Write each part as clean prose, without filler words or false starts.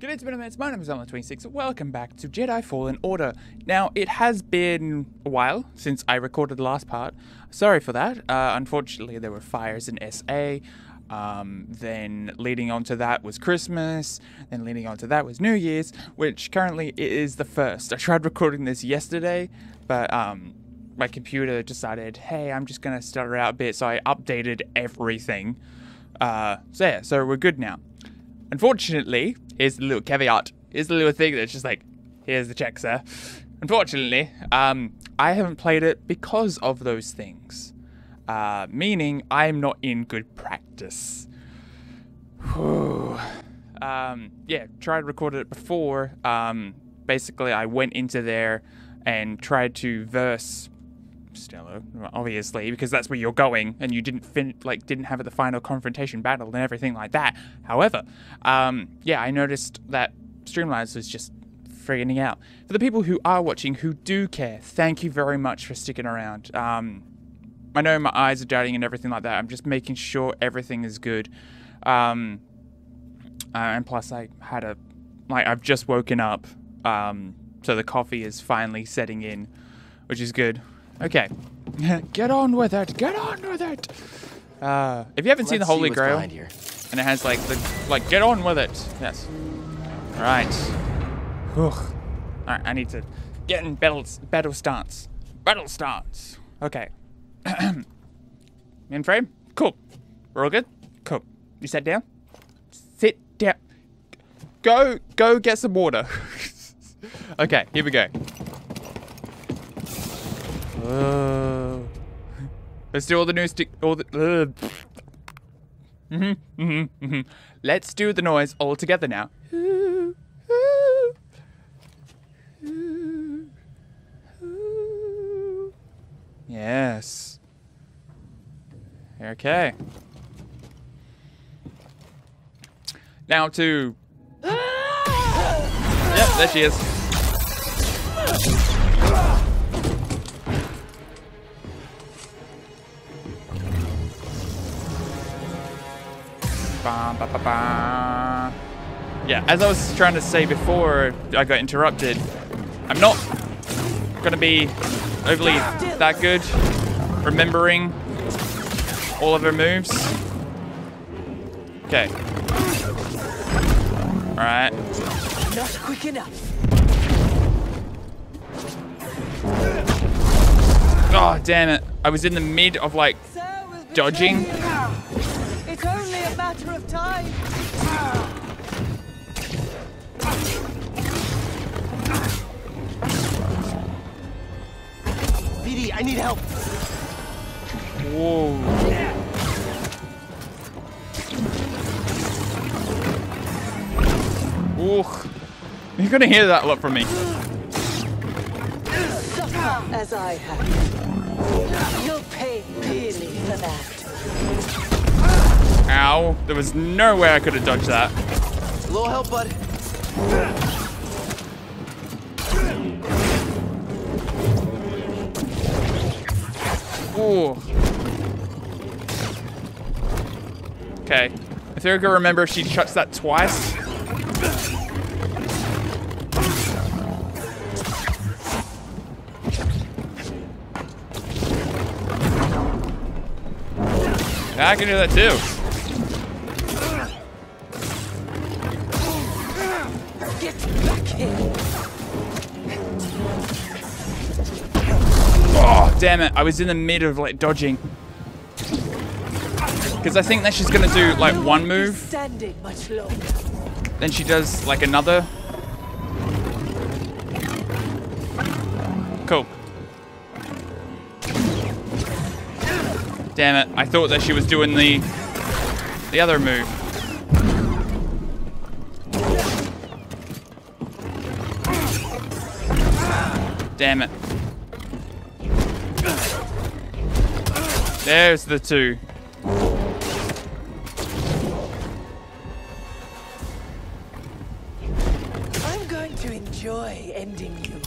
G'day, Spider-Mans. My name is Alan26. Welcome back to Jedi Fallen Order. Now, it has been a while since I recorded the last part. Sorry for that. Unfortunately, there were fires in SA. Then leading on to that was Christmas. Then leading on to that was New Year's, which currently is the 1st. I tried recording this yesterday, but my computer decided, hey, I'm just going to stutter out a bit, so I updated everything. So we're good now. Unfortunately, here's the little caveat. Here's the little thing that's just like, here's the check, sir. Unfortunately, I haven't played it because of those things. Meaning, I'm not in good practice. Yeah, tried recording it before. Basically, I went into there and tried to verse Stello, obviously, because that's where you're going, and you didn't have the final confrontation battle and everything like that. However, yeah, I noticed that Streamlabs was just frigging out. For the people who are watching, who do care, thank you very much for sticking around. I know my eyes are darting and everything like that. I'm just making sure everything is good. And plus, I've just woken up, so the coffee is finally setting in, which is good. Okay, get on with it. Get on with it. If you haven't seen the Holy Grail, and it has get on with it. Yes. All right. Whew. All right. I need to get in battle stance. Battle stance. Okay. In frame. Cool. We're all good. Cool. You sat down. Sit down. Go get some water. Okay. Here we go. Let's do all the new Let's do the noise all together now. Yes. Okay. Now to... Yep, there she is. Yeah, as I was trying to say before I got interrupted, I'm not gonna be overly that good remembering all of her moves. Okay. Alright. Not quick enough. Oh, damn it. I was in the mid of dodging. It's only a matter of time. BD, I need help. Whoa. Ooh. You're gonna hear that a lot from me. Suffer as I have. You'll pay dearly for that. Ow. There was no way I could have dodged that. A little help, bud. Ooh. Okay. I think I can remember if she shuts that twice. Yeah, I can do that too. Get back here. Oh, damn it. I was in the mid of dodging. Because I think that she's going to do one move. Standing much longer. Then she does another. Cool. Damn it. I thought that she was doing the other move. Damn it. There's the two. I'm going to enjoy ending you.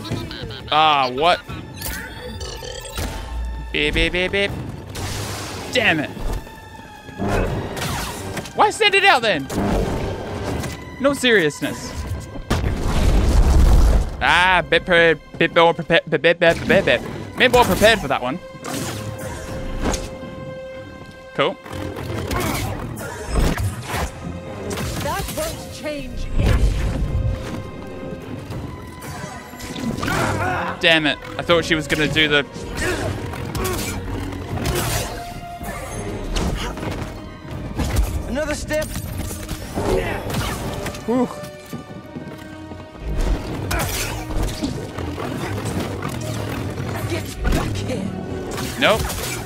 Ah, what? Beep, beep, beep, beep. Damn it. Why send it out then? No seriousness. Ah, bit more prepared for that one. Cool. That won't change anything. Damn it. I thought she was gonna do the... Another step. Whew. Get back here. Nope.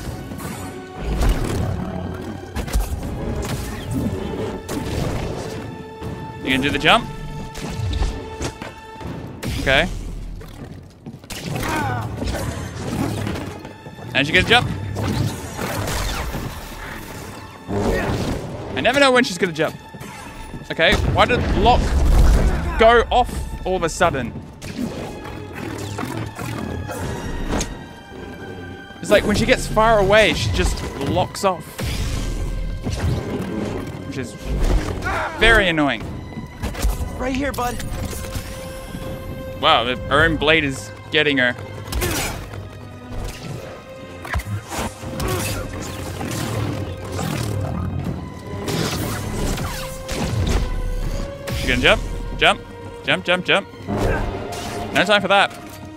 You gonna do the jump? Okay. And she gonna jump? I never know when she's gonna jump. Okay, why did lock go off all of a sudden? It's like when she gets far away, she just locks off. Which is very annoying. Right here, bud. Wow, her own blade is getting her. You gonna jump? Jump. Jump, jump, jump. No time for that.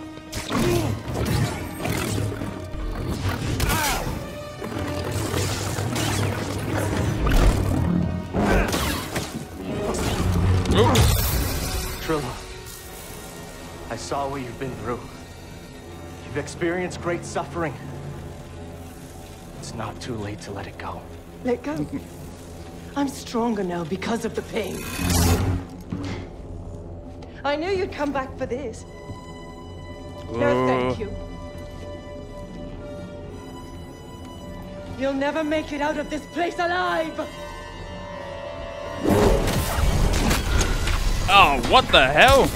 Ooh. Trillo, I saw what you've been through. You've experienced great suffering. It's not too late to let it go. Let go. I'm stronger now because of the pain. I knew you'd come back for this. No, thank you. You'll never make it out of this place alive! Oh, what the hell?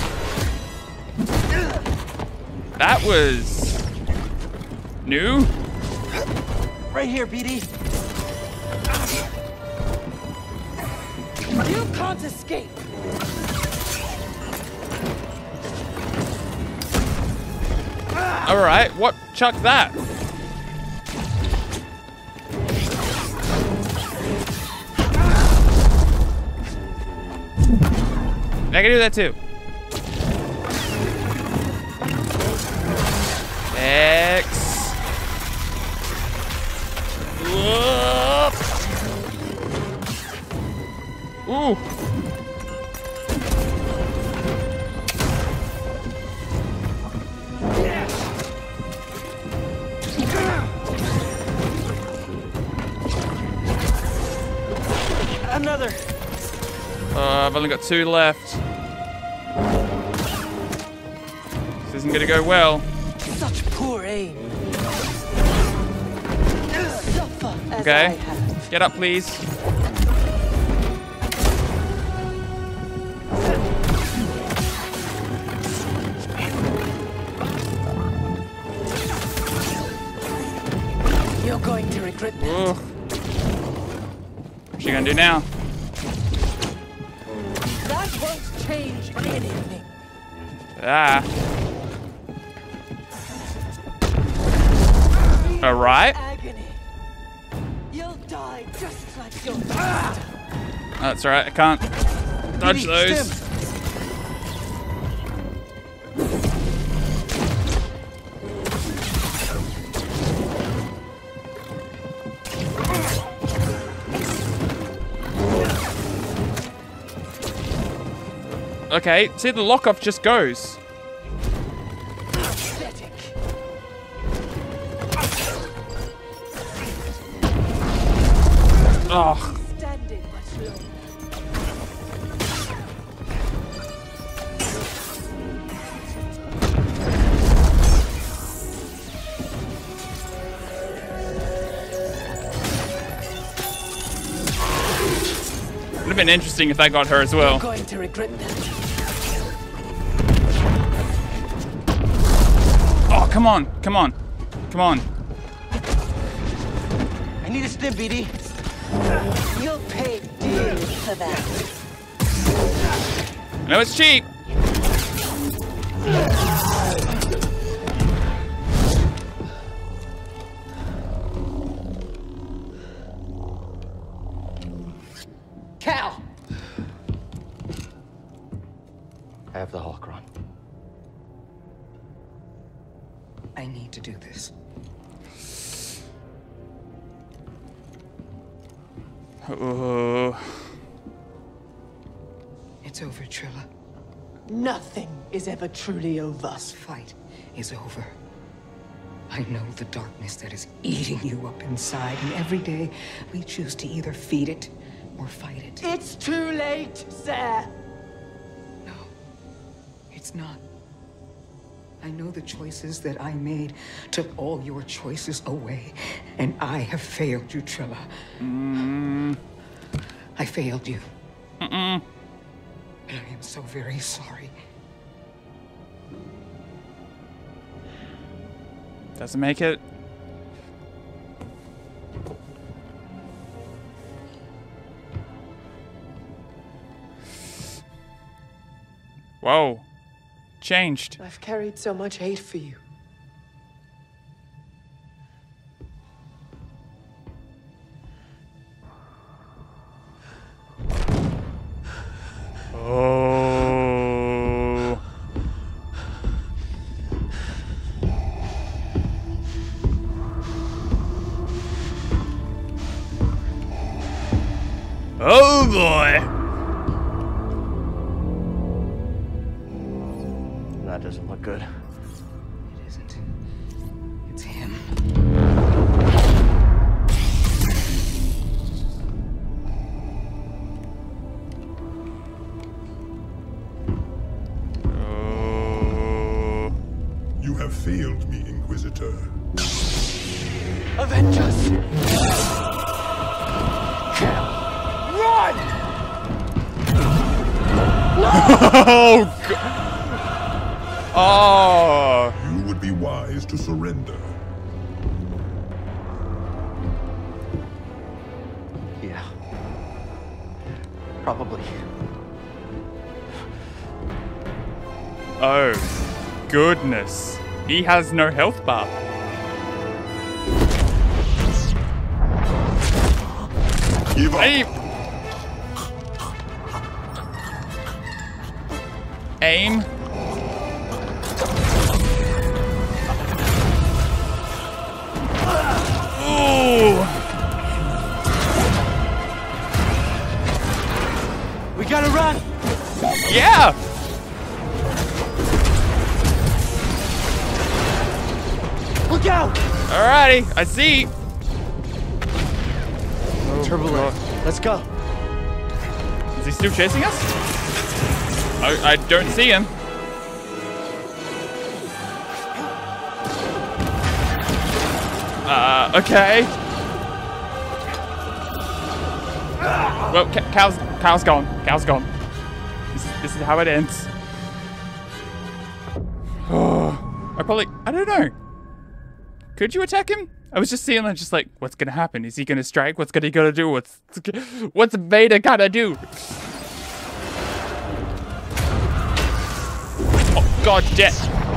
That was new. Right here, BD. You can't escape! Alright, what? Chuck that. I can do that too. X. Whoop. Ooh. Another. I've only got 2 left. This isn't gonna go well. Such poor aim. Suffer as I Okay. have. Get up, please. You're going to regret that. Ooh. What's she gonna do now? That won't change anything. Ah. Alright. Agony. You'll die just like your master. Oh, that's alright, I can't dodge BD, those. stim. Okay, see, the lock-off just goes. Pathetic. Oh, Standing much longer. would have been interesting if that got her as well. You're going to regret that. Oh, come on, come on, come on. I need a stim, BD. You'll pay dearly for that. No, it's cheap. Cal! I have the holocron. I need to do this. Oh. It's over, Trilla. Nothing is ever truly over. This fight is over. I know the darkness that is eating you up inside, and every day we choose to either feed it or fight it. It's too late, sir. No, it's not. I know the choices that I made took all your choices away, and I have failed you, Trilla. I failed you. And I am so very sorry. Doesn't make it. Whoa. Changed. I've carried so much hate for you. Oh. Oh boy. That doesn't look good. It isn't. It's him. Oh. You have failed me, Inquisitor. Avengers! Run! Oh god. Oh. You would be wise to surrender. Yeah. Probably. Oh, goodness. He has no health bar. Give up. Aim. Ooh. We gotta run! Yeah. Look out! Alrighty, I see. Turbulent. Let's go. Is he still chasing us? I don't see him. Okay. Well, Cal's gone. Cal's gone. This is how it ends. Oh, I don't know. Could you attack him? I was just seeing that, just like, what's gonna happen? Is he gonna strike? What's he gonna do? What's Vader gonna do? Oh, god damn.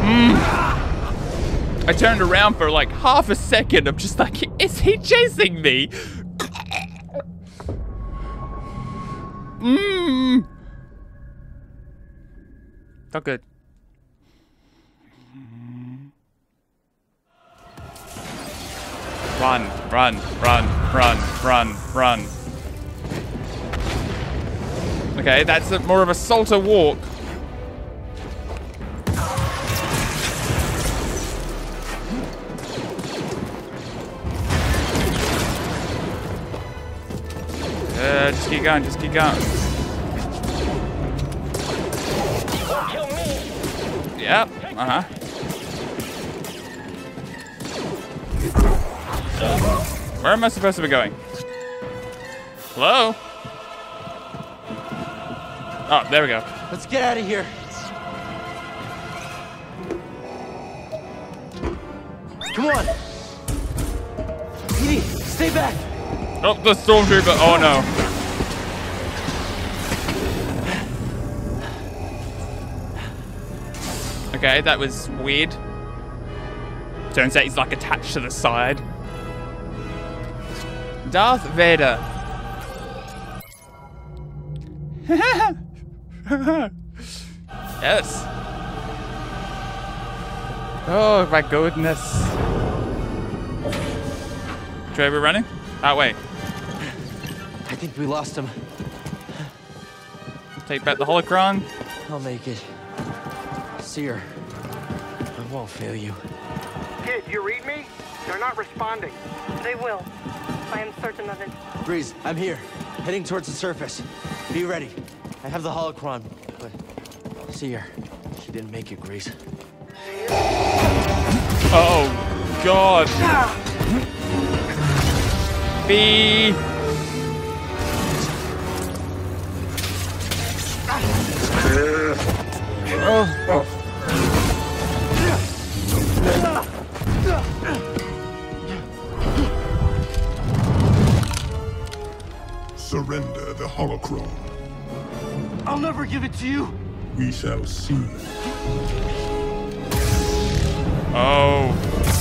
I turned around for like half a second. I'm just like, is he chasing me? Not good. Run, run, run, run, run, run. Okay, that's more of a salter walk. Just keep going, just keep going. Yep, Where am I supposed to be going? Hello? Oh, there we go. Let's get out of here. Come on. Petey, Stay back! Oh, the stormtrooper. Oh no. Okay, that was weird. Turns out he's like attached to the side. Darth Vader. Yes. Oh my goodness. Trey, we're running? Oh, wait. I think we lost him. Take back the holocron. I'll make it. Seer, I won't fail you. Kid, you read me? They're not responding. They will. I am certain of it. Grease, I'm here. Heading towards the surface. Be ready. I have the holocron, but Seer, she didn't make it, Grease. Oh, God. B. Oh. Surrender the holocron. I'll never give it to you. We shall see. Oh.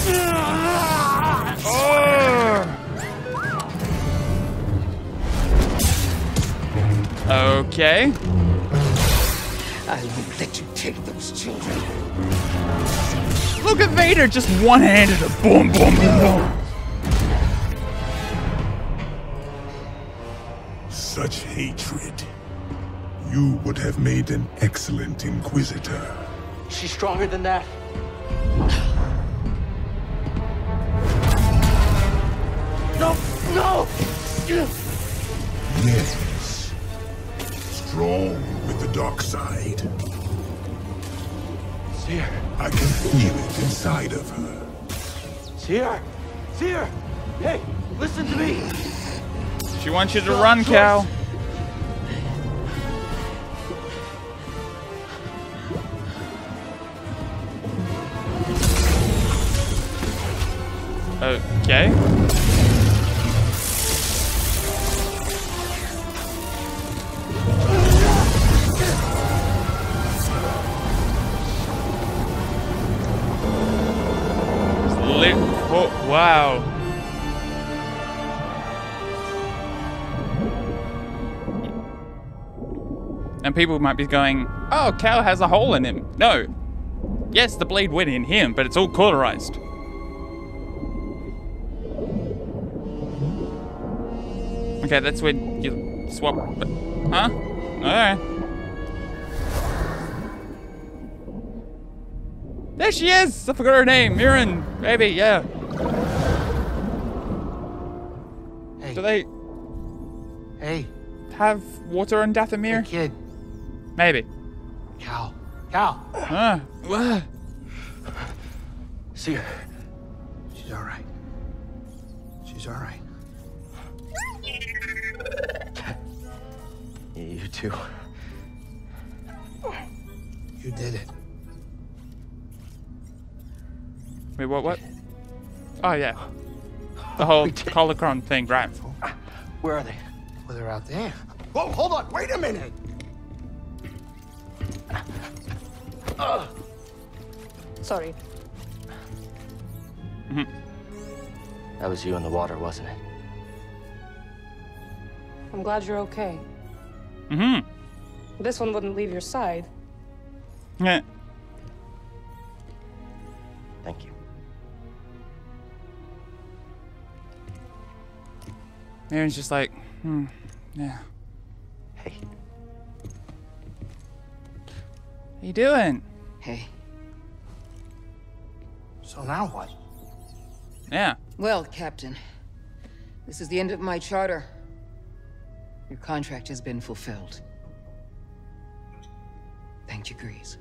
Oh. Okay. I won't let you take those children. Look at Vader, just one-handed. Boom, boom, boom, boom. Such hatred. You would have made an excellent Inquisitor. She's stronger than that. No! No! Yes. Strong with the dark side. Seer! I can feel it inside of her. Seer! Seer! Hey, listen to me! She wants you to run, Cal. Okay. Oh, wow. And people might be going, oh, Cal has a hole in him. No. Yes, the blade went in him, but it's all cauterized. Okay, that's when you swap. Huh? Alright. There she is! I forgot her name. Mirren, maybe, yeah. Hey. Do they Hey, have water on Dathomir? kid. Maybe. Cal. Cal. Seer. She's all right. She's all right. You too. You did it. Wait, what? Oh, yeah. The whole holocron thing, right. Where are they? Well, they're out there. Whoa, hold on. Wait a minute. Sorry. That was you in the water, wasn't it? I'm glad you're okay. Mm-hmm. This one wouldn't leave your side. Yeah. Thank you. Aaron's just like, yeah. Hey. How you doing? Hey. So now what? Yeah. Well, Captain, this is the end of my charter. Your contract has been fulfilled. Thank you, Grease.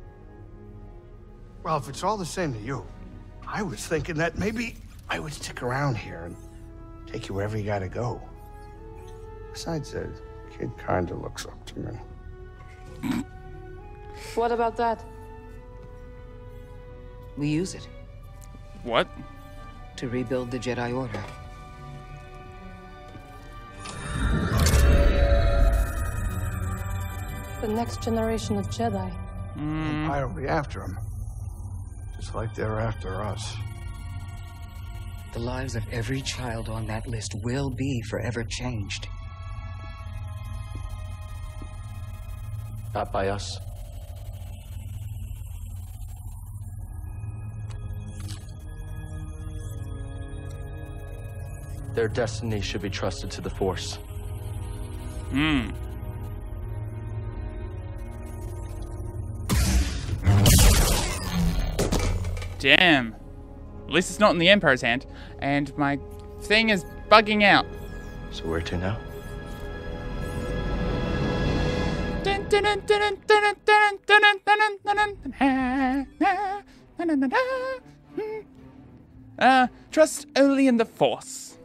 Well, if it's all the same to you, I was thinking that maybe I would stick around here and take you wherever you gotta go. Besides, the kid kinda looks up to me. What about that? We use it What? to rebuild the Jedi Order. The next generation of Jedi. Empire will be after him. Just like they're after us. The lives of every child on that list will be forever changed. Not by us. Their destiny should be trusted to the Force. Damn. At least it's not in the Empire's hand. And my thing is bugging out. So where to now? Trust only in the Force.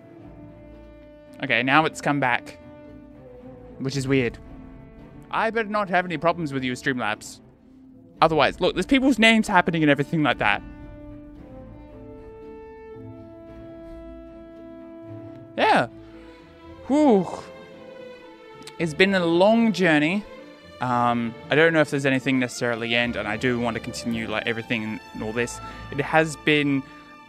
Okay, now it's come back. Which is weird. I better not have any problems with you, Streamlabs. Otherwise, look, there's people's names happening and everything like that. Yeah. Whew. It's been a long journey. I don't know if there's anything necessarily end, and I do want to continue like everything and all this. It has been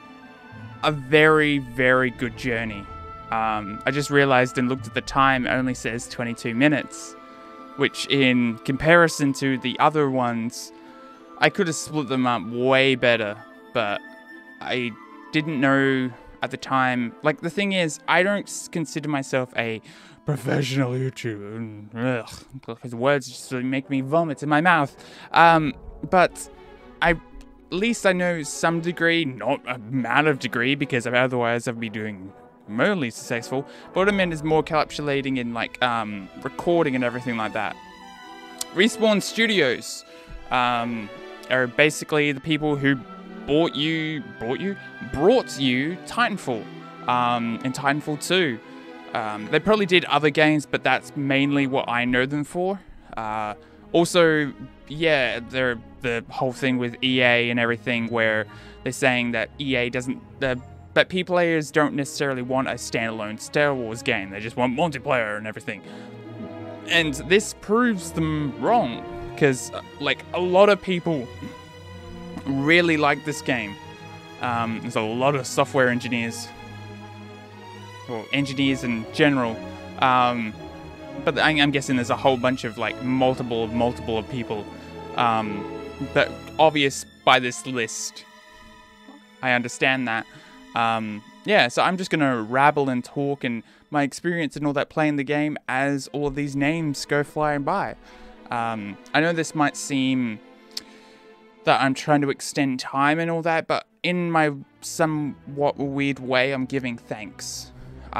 a very, very good journey. I just realized and looked at the time, it only says 22 minutes, which in comparison to the other ones, I could have split them up way better, but I didn't know at the time. Like, the thing is, I don't consider myself a professional YouTuber. Ugh, because words just make me vomit in my mouth. But at least I know some degree, not a amount of degree, because otherwise I'd be doing remotely successful. But what I meant is more encapsulating in like recording and everything like that. Respawn Studios are basically the people who brought you Titanfall and Titanfall 2. They probably did other games, but that's mainly what I know them for. Also, yeah, they're the whole thing with EA and everything, where they're saying that EA doesn't, that players don't necessarily want a standalone Star Wars game. They just want multiplayer and everything. And this proves them wrong, because like a lot of people really like this game. There's a lot of software engineers, or engineers in general, but I'm guessing there's a whole bunch of like multiple of people, but obvious by this list. I understand that. Yeah, so I'm just gonna rabble and talk and my experience and all that playing the game as all of these names go flying by. I know this might seem that I'm trying to extend time and all that, but in my somewhat weird way, I'm giving thanks.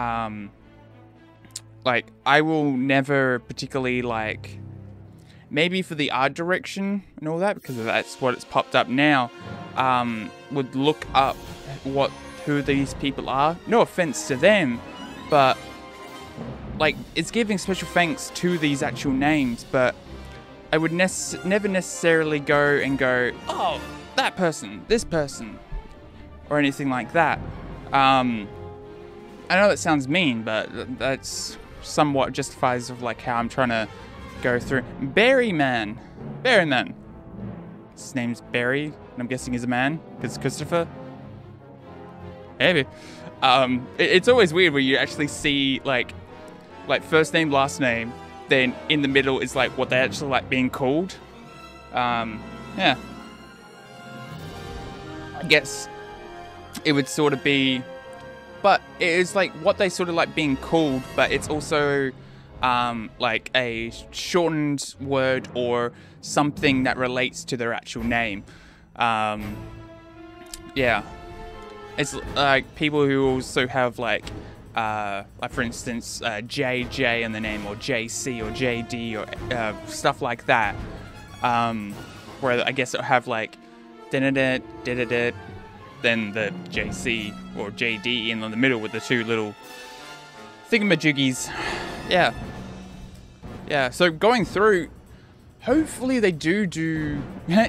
Like, I will never particularly, like, maybe for the art direction and all that, because that's what it's popped up now, would look up who these people are. No offense to them, but, like, it's giving special thanks to these actual names, but I would never necessarily go, oh, that person, this person, or anything like that. I know that sounds mean, but that's somewhat justifies of like how I'm trying to go through. Berryman. His name's Barry, and I'm guessing he's a man, because Christopher. Maybe. It's always weird where you actually see like first name, last name, then in the middle is like what they actually like being called. Yeah. I guess it would sort of be, but it is like what they sort of like being called, but it's also like a shortened word or something that relates to their actual name. Yeah. It's like people who also have like for instance, JJ in the name, or JC, or JD, or stuff like that. Where I guess it'll have like then the JC or JD in the middle with the two little thingamajiggies. Yeah. Yeah, so going through, hopefully they do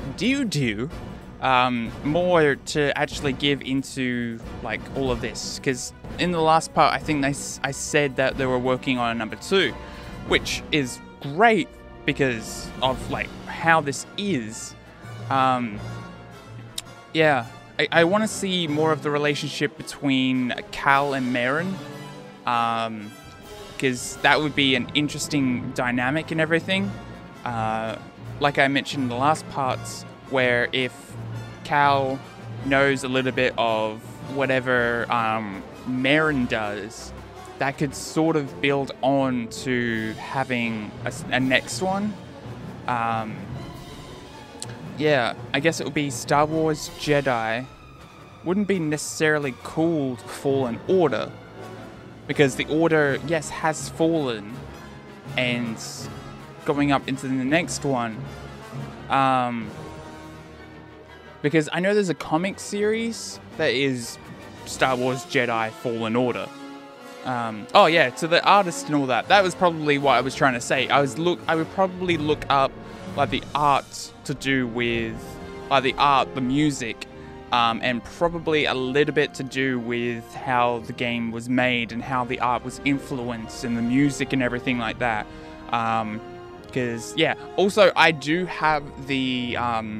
more to actually give into like all of this, because in the last part I think I said that they were working on a number 2, which is great because of like how this is. Yeah, I want to see more of the relationship between Cal and Merrin, because that would be an interesting dynamic and everything. Like I mentioned in the last parts, where if Cal knows a little bit of whatever Merrin does, that could sort of build on to having a next one. Yeah, I guess it would be Star Wars Jedi. Wouldn't be necessarily called Fallen Order, because the Order, yes, has fallen, and going up into the next one. Because I know there's a comic series that is Star Wars Jedi Fallen Order. Oh yeah, so the artist and all that. That was probably what I was trying to say. I would probably look up like the art to do with the art, the music, and probably a little bit to do with how the game was made and how the art was influenced and the music and everything like that. Because yeah, also I do have the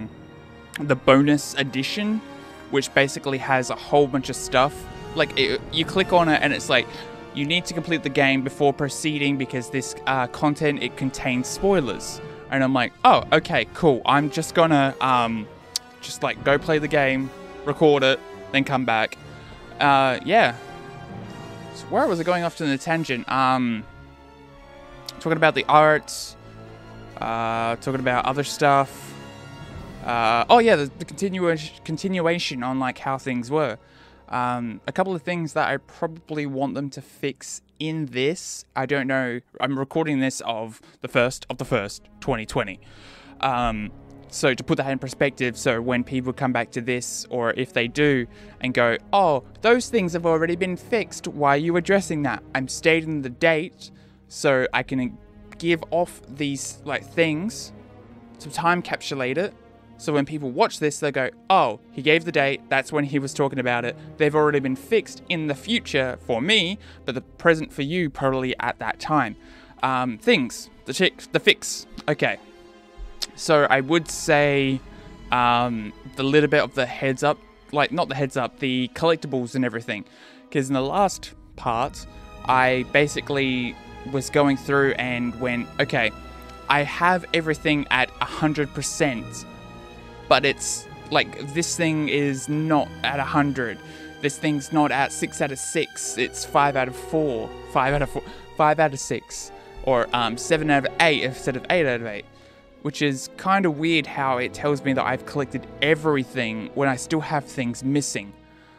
bonus edition, which basically has a whole bunch of stuff. Like you click on it and it's like, you need to complete the game before proceeding because this content, it contains spoilers. And I'm like, oh, okay, cool. I'm just gonna just like go play the game, record it, then come back. Yeah. So where was I going off to the tangent? Talking about the art, talking about other stuff. Oh yeah, the continuation on like how things were. A couple of things that I probably want them to fix in this. I don't know. I'm recording this of the 1st of the 1st, 2020. So to put that in perspective, so when people come back to this, or if they do, and go, oh, those things have already been fixed, why are you addressing that? I'm stating the date so I can give off these like things to time capsulate it. So when people watch this, they go, oh, he gave the date, that's when he was talking about it. They've already been fixed in the future for me, but the present for you probably at that time. Things, the fix, okay. So I would say the little bit of the heads up, like not the heads up, the collectibles and everything. Because in the last part, I basically was going through and went, okay, I have everything at 100%. But it's like, this thing is not at 100. This thing's not at 6 out of 6. It's 5 out of 4. 5 out of 4. 5 out of 6. Or 7 out of 8 instead of 8 out of 8. Which is kind of weird how it tells me that I've collected everything when I still have things missing.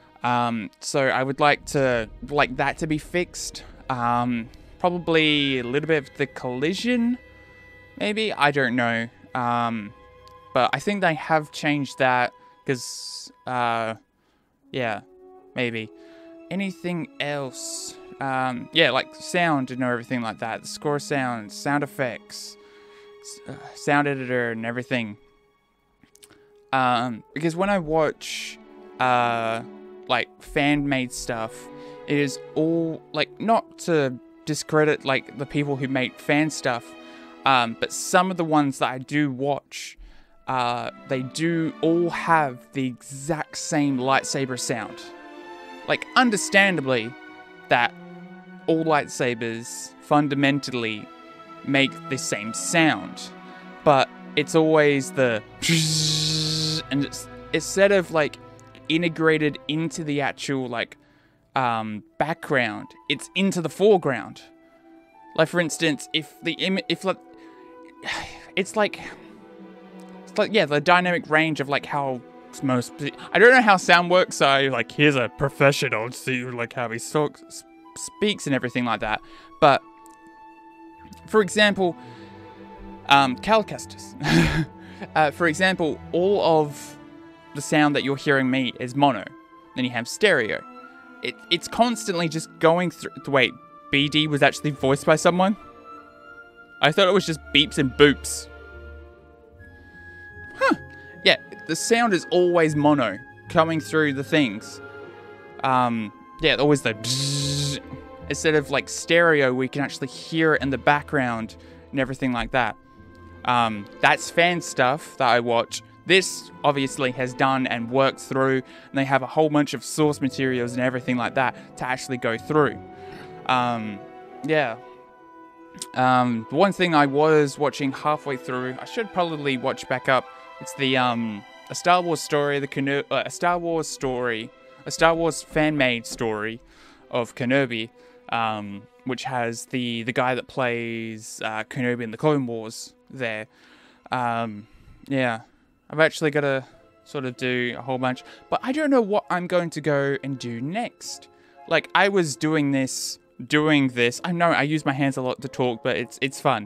So I would like that to be fixed. Probably a little bit of the collision. Maybe? I don't know. But I think they have changed that because, yeah, maybe. Anything else? Yeah, like sound and everything like that. The score sound, sound effects, sound editor and everything. Because when I watch, like, fan-made stuff, it is all, like, not to discredit, like, the people who make fan stuff, but some of the ones that I do watch, they do all have the exact same lightsaber sound. Like, understandably, that all lightsabers fundamentally make the same sound, but it's always the and it's instead of like integrated into the actual like background, it's into the foreground. Like for instance, if like it's like yeah, the dynamic range of like how most, I don't know how sound works, so like here's a professional to see like how he speaks and everything like that. But for example, Cal Kestis, for example, all of the sound that you're hearing me is mono. Then you have stereo. It's constantly just going through. Wait, BD was actually voiced by someone? I thought it was just beeps and boops. Huh. Yeah, the sound is always mono coming through the things. Yeah, always the bzzz, instead of like stereo, we can actually hear it in the background and everything like that. That's fan stuff that I watch. This obviously has done and worked through, and they have a whole bunch of source materials and everything like that to actually go through. Yeah. One thing I was watching halfway through, I should probably watch back up. It's the a Star Wars story, a Star Wars fan-made story of Kenobi, which has the guy that plays Kenobi in the Clone Wars there. Yeah, I've actually got to sort of do a whole bunch, but I don't know what I'm going to go and do next. Like, I was doing this. I know I use my hands a lot to talk, but it's fun.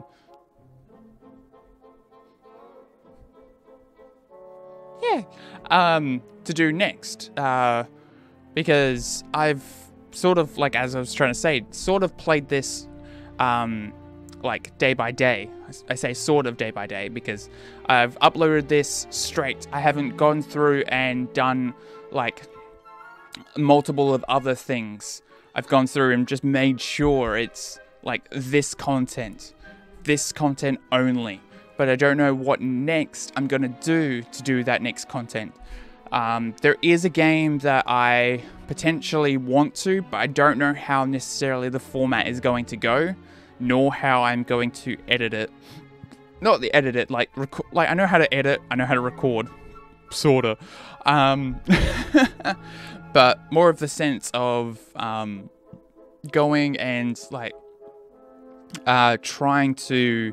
Yeah, to do next, because I've sort of, like, as I was trying to say, sort of played this, like, day by day. I say sort of day by day because I've uploaded this straight. I haven't gone through and done, like, multiple of other things. I've gone through and just made sure it's, like, this content only. But I don't know what next I'm going to do that next content. There is a game that I potentially want to, but I don't know how necessarily the format is going to go, nor how I'm going to edit it. Not the edit it, like I know how to edit, I know how to record, sorta. But more of the sense of going and, like, trying to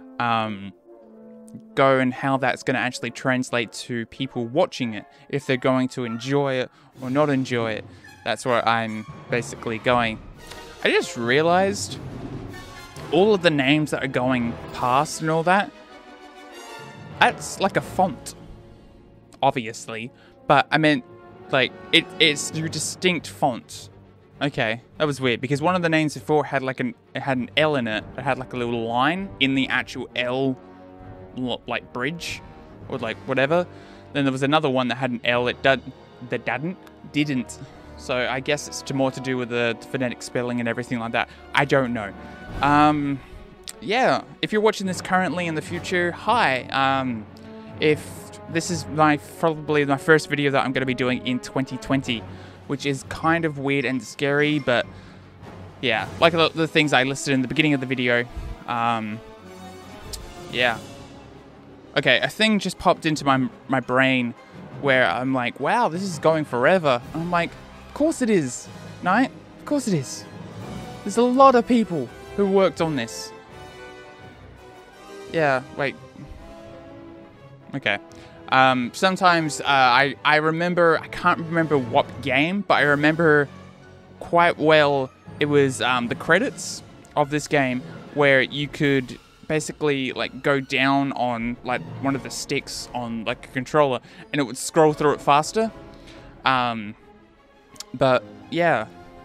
go and how that's going to actually translate to people watching it, if they're going to enjoy it or not enjoy it. That's where I'm basically going. I just realized all of the names that are going past and all that, that's like a font, obviously, but I meant, like, it's a distinct font. Okay, that was weird, because one of the names before had like it had an L in it. It had like a little line in the actual L, like, bridge, or like whatever. Then there was another one that had an L that didn't. So I guess it's more to do with the phonetic spelling and everything like that. I don't know. Yeah, if you're watching this currently in the future, hi. If this is probably my first video that I'm going to be doing in 2020, which is kind of weird and scary, but yeah, like the things I listed in the beginning of the video. Yeah. Okay, a thing just popped into my brain where I'm like, wow, this is going forever. I'm like, of course it is, Knight. Of course it is. There's a lot of people who worked on this. Yeah, wait. Okay. Sometimes I remember, I can't remember what game, but I remember quite well it was the credits of this game where you could basically, like, go down on, like, one of the sticks on, like, a controller and it would scroll through it faster. But yeah.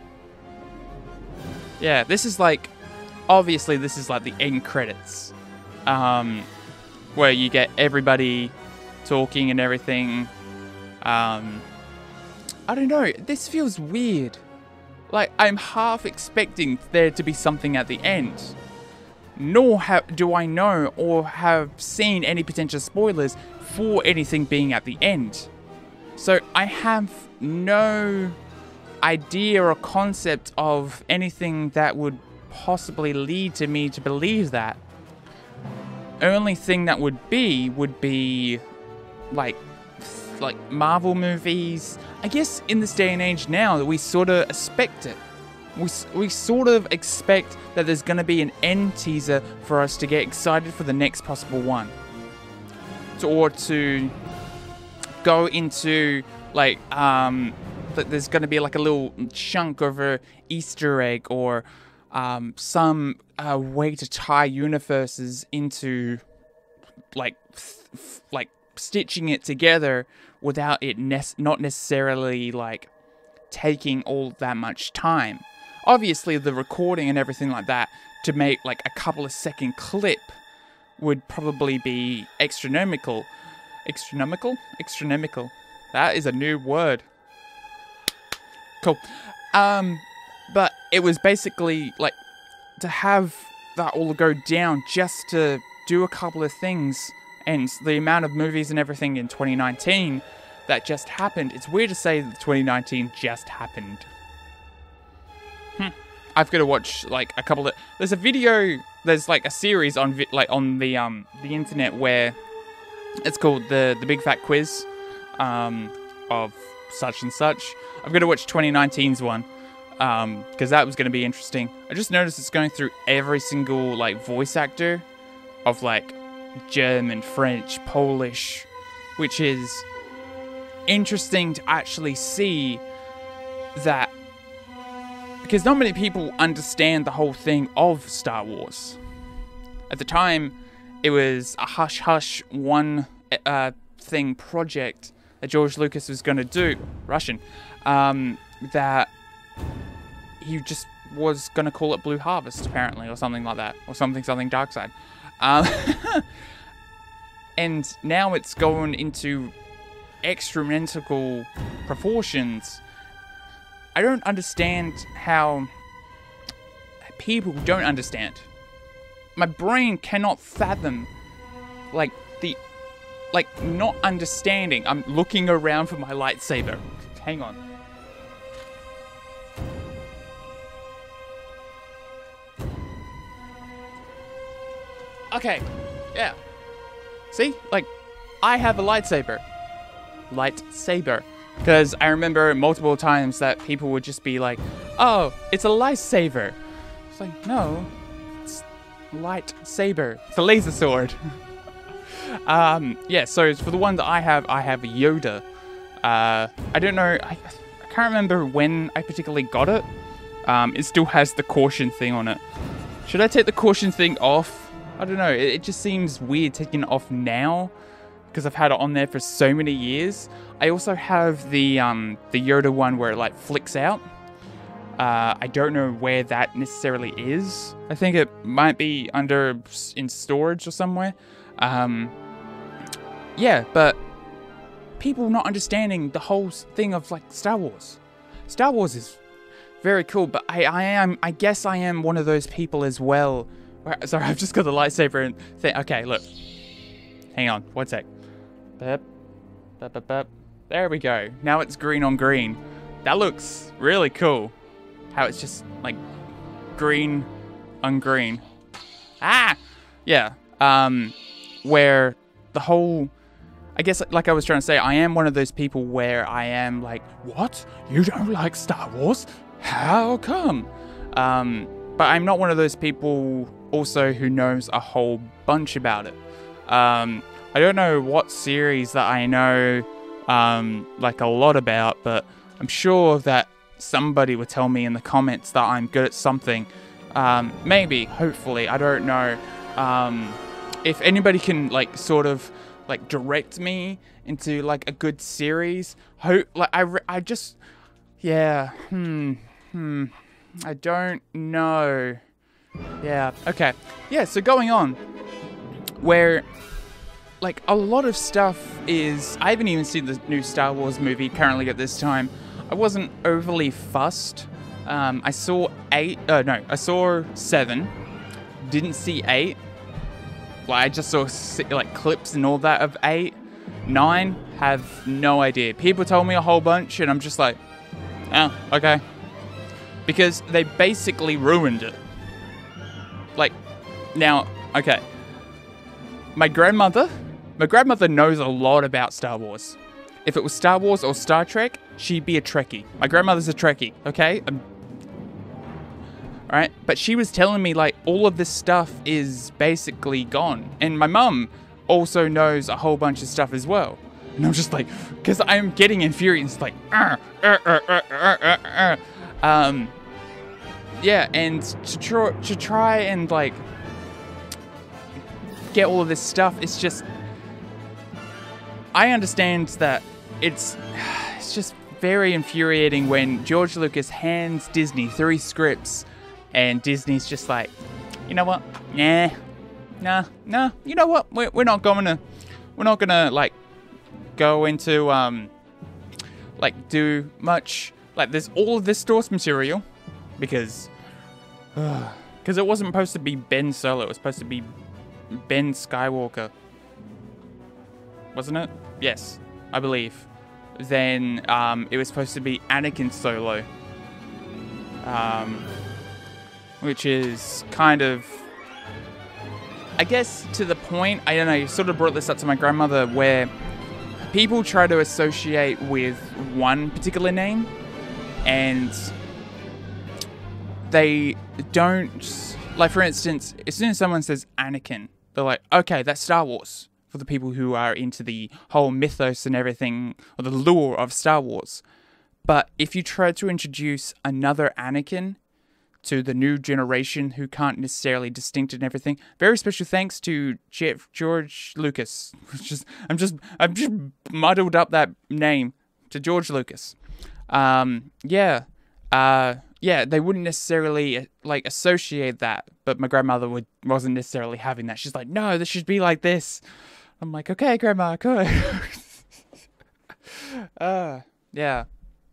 Yeah, this is like, obviously this is like the end credits. Where you get everybody talking and everything. I don't know, this feels weird. Like, I'm half expecting there to be something at the end. Nor do I know or have seen any potential spoilers for anything being at the end. So I have no idea or concept of anything that would possibly lead to me to believe that. Only thing that would be like Marvel movies. I guess in this day and age now that we sort of expect it. We sort of expect that there's going to be an end teaser for us to get excited for the next possible one. Or to go into, like, that there's going to be like a little chunk of a Easter egg or some way to tie universes into, like, stitching it together without it not necessarily, like, taking all that much time. Obviously, the recording and everything like that to make, like, a couple of second clip would probably be astronomical. Astronomical. That is a new word. Cool. But it was basically, like, to have that all go down just to do a couple of things, and the amount of movies and everything in 2019 that just happened, it's weird to say that 2019 just happened. I've got to watch like a couple of. There's a video. There's like a series on on the internet where it's called the Big Fat Quiz of such and such. I've got to watch 2019's one because that was going to be interesting. I just noticed it's going through every single like voice actor of like German, French, Polish, which is interesting to actually see that. Because not many people understand the whole thing of Star Wars. At the time, it was a hush-hush one-thing project that George Lucas was going to do, Russian, that he just was going to call it Blue Harvest, apparently, or something like that, or something Dark Side. And now it's going into exponential proportions. I don't understand how people don't understand. My brain cannot fathom, like, not understanding. I'm looking around for my lightsaber. Hang on. Okay, yeah. See? Like, I have a lightsaber. Because I remember multiple times that people would just be like, oh, it's a lightsaber. It's like, no, it's a lightsaber. It's a laser sword. Yeah, so for the one that I have Yoda. I don't know, I can't remember when I particularly got it. It still has the caution thing on it. Should I take the caution thing off? I don't know, it just seems weird taking it off now, because I've had it on there for so many years. I also have the Yoda one where it like flicks out. I don't know where that necessarily is. I think it might be in storage or somewhere. Yeah, but people not understanding the whole thing of like Star Wars. Star Wars is very cool, but I guess I am one of those people as well. Sorry, I've just got the lightsaber and think, okay, look. Hang on, one sec. Burp. Burp, burp, burp. There we go. Now it's green on green. That looks really cool. How it's just like green on green. Ah! Yeah. Where the whole, I guess like I was trying to say, I am one of those people where I am like, what? You don't like Star Wars? How come? But I'm not one of those people also who knows a whole bunch about it. I don't know what series that I know like a lot about, but I'm sure that somebody would tell me in the comments that I'm good at something. Maybe, hopefully, I don't know. If anybody can like sort of like direct me into like a good series, I just, yeah, I don't know. Yeah, okay. Yeah, so going on, where like a lot of stuff is, I haven't even seen the new Star Wars movie currently at this time. I wasn't overly fussed. I saw 7. Didn't see 8. Like I just saw like clips and all that of 8. 9, have no idea. People told me a whole bunch and I'm just like, oh, okay. Because they basically ruined it. Like, now, okay. My grandmother knows a lot about Star Wars. If it was Star Wars or Star Trek, she'd be a Trekkie. My grandmother's a Trekkie, okay? Alright? But she was telling me, like, all of this stuff is basically gone. And my mum also knows a whole bunch of stuff as well. And I'm just like, because I'm getting infuriated. It's like, yeah, and to try and, like, get all of this stuff, it's just, I understand that it's just very infuriating when George Lucas hands Disney 3 scripts and Disney's just like, you know what, nah, you know what, we're not gonna like go into like do much, like there's all of this source material because it wasn't supposed to be Ben Solo, it was supposed to be Ben Skywalker. Wasn't it? Yes, I believe. Then it was supposed to be Anakin Solo. Which is kind of, I guess, to the point. I don't know, you sort of brought this up to my grandmother, where people try to associate with one particular name and they don't, like, for instance, as soon as someone says Anakin, they're like, okay, that's Star Wars, for the people who are into the whole mythos and everything, or the lore of Star Wars. But if you try to introduce another Anakin to the new generation who can't necessarily distinct and everything, very special thanks to George Lucas. I'm just muddled up that name to George Lucas. Yeah, they wouldn't necessarily like associate that, but my grandmother wasn't necessarily having that. She's like, no, this should be like this. I'm like, okay, Grandma, good. Yeah.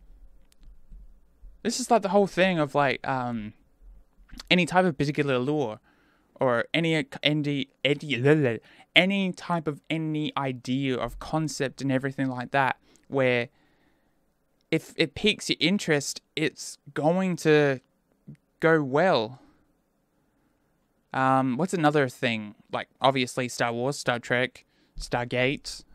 This is like the whole thing of like any type of particular lore or any type of any idea of concept and everything like that, where if it piques your interest, it's going to go well. What's another thing? Like, obviously Star Wars, Star Trek, Stargate,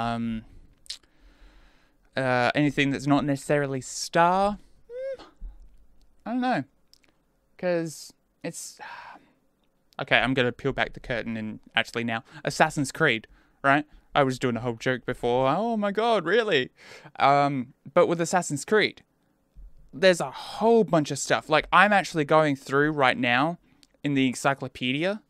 anything that's not necessarily Star. I don't know, because it's... Okay, I'm going to peel back the curtain and actually now, Assassin's Creed, right? I was doing a whole joke before, oh my god, really? But with Assassin's Creed, there's a whole bunch of stuff. Like, I'm actually going through right now in the encyclopedia,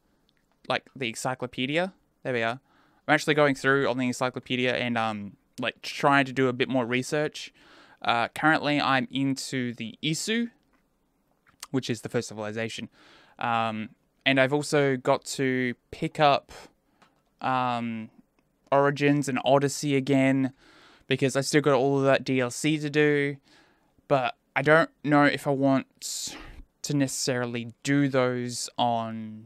there we are. I'm actually going through on the encyclopedia and like trying to do a bit more research. Currently, I'm into the Isu, which is the first civilization. And I've also got to pick up Origins and Odyssey again, because I still got all of that DLC to do. But I don't know if I want to necessarily do those on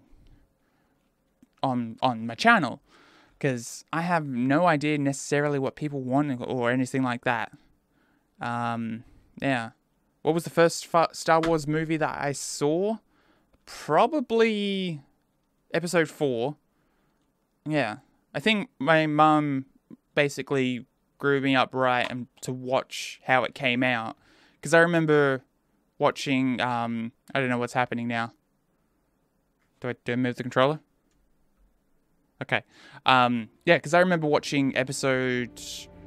my channel, because I have no idea necessarily what people want or anything like that. Yeah. What was the first Star Wars movie that I saw? Probably Episode 4. Yeah. I think my mum basically grew me up right and to watch how it came out. Because I remember watching, I don't know what's happening now. Do I move the controller? Okay. Yeah, because I remember watching episode,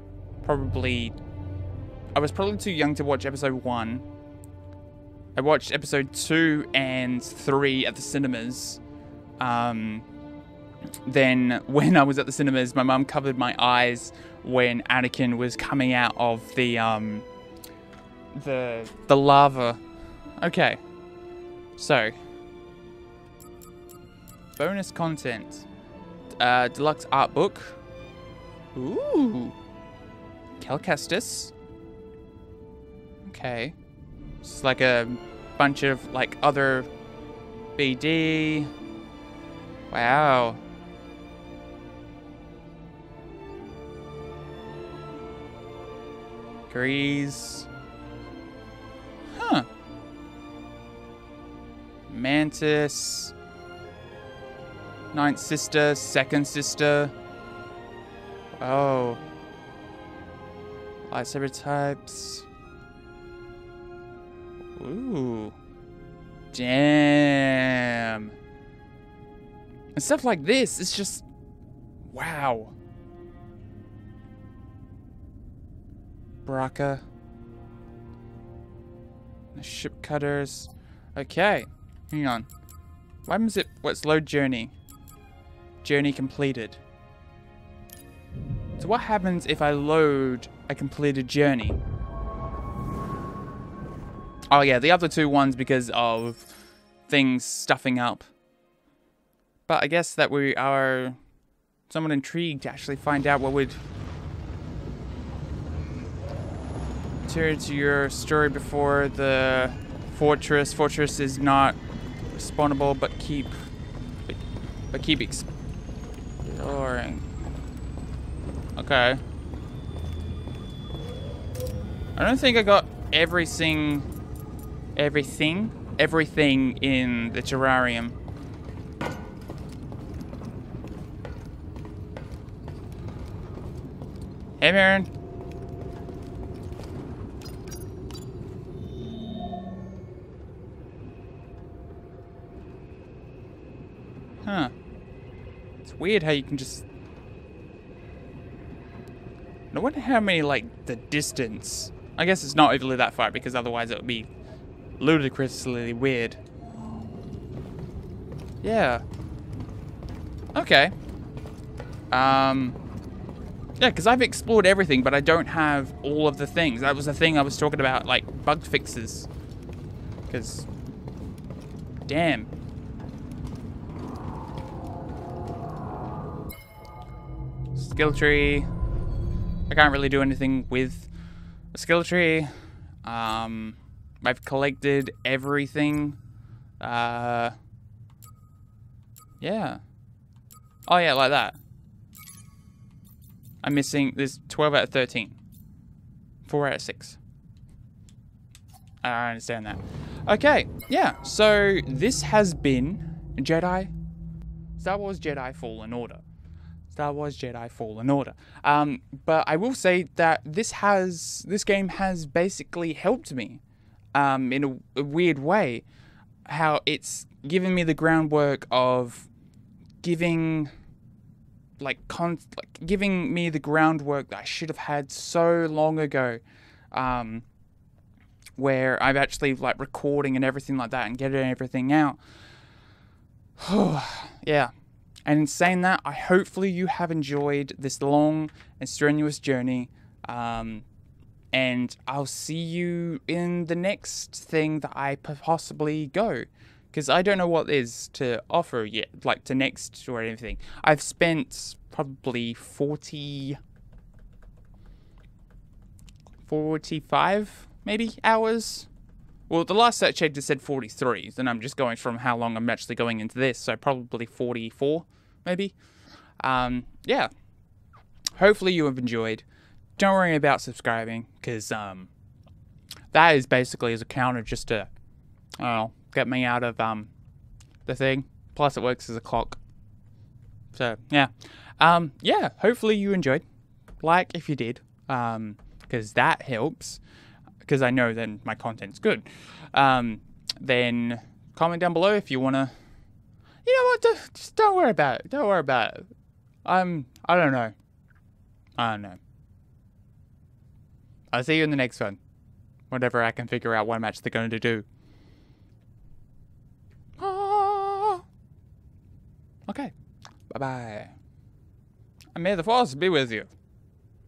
I was probably too young to watch episode 1. I watched episode 2 and 3 at the cinemas. Then when I was at the cinemas, my mum covered my eyes when Anakin was coming out of the lava. Okay. So, bonus content. Deluxe art book. Ooh. Cal Kestis. Okay. It's like a bunch of like other BD. Wow. Grease. Huh. Mantis. Ninth Sister, Second Sister. Oh. Lightsaber types. Ooh. Damn. And stuff like this, it's just... Wow. Baraka. The ship cutters. Okay. Hang on. Why was it... What's load journey? Journey completed. So what happens if I load a completed journey? Oh yeah, the other two ones because of things stuffing up. But I guess that we are somewhat intrigued to actually find out what would turn to your story before the fortress. Fortress is not respawnable, but keep Exploring. Okay. I don't think I got everything in the terrarium. Hey, Marin. Huh. It's weird how you can just... I wonder how many, like, the distance... I guess it's not overly that far, because otherwise it would be ludicrously weird. Yeah. Okay. Yeah, because I've explored everything, but I don't have all of the things. That was the thing I was talking about, like, bug fixes. Because... Damn. Skill tree. I can't really do anything with a skill tree. I've collected everything. Yeah. Oh yeah, like that. I'm missing, there's 12 out of 13. 4 out of 6. I understand that. Okay, yeah, so this has been Star Wars Jedi Fallen Order. Star Wars Jedi Fallen Order. But I will say that this game has basically helped me in a weird way. How it's given me the groundwork of giving me the groundwork that I should have had so long ago. Where I've actually like recording and everything like that and getting everything out. Yeah. And in saying that, hopefully you have enjoyed this long and strenuous journey. And I'll see you in the next thing that I possibly go. Because I don't know what is to offer yet, like to next or anything. I've spent probably 45 maybe hours. Well, the last search I just said 43, and I'm just going from how long I'm actually going into this, so probably 44, maybe. Yeah. Hopefully you have enjoyed. Don't worry about subscribing, because that is basically as a counter just to, I don't know, get me out of the thing. Plus it works as a clock. So, yeah. Yeah, hopefully you enjoyed. Like if you did, because that helps. Because I know then my content's good. Then comment down below if you want to... You know what? Just don't worry about it. Don't worry about it. I don't know. I don't know. I'll see you in the next one. Whatever I can figure out what I'm actually going to do. Okay. Bye-bye. And may the Force be with you.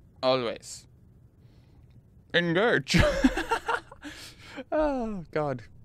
Always. Engage. Oh, God.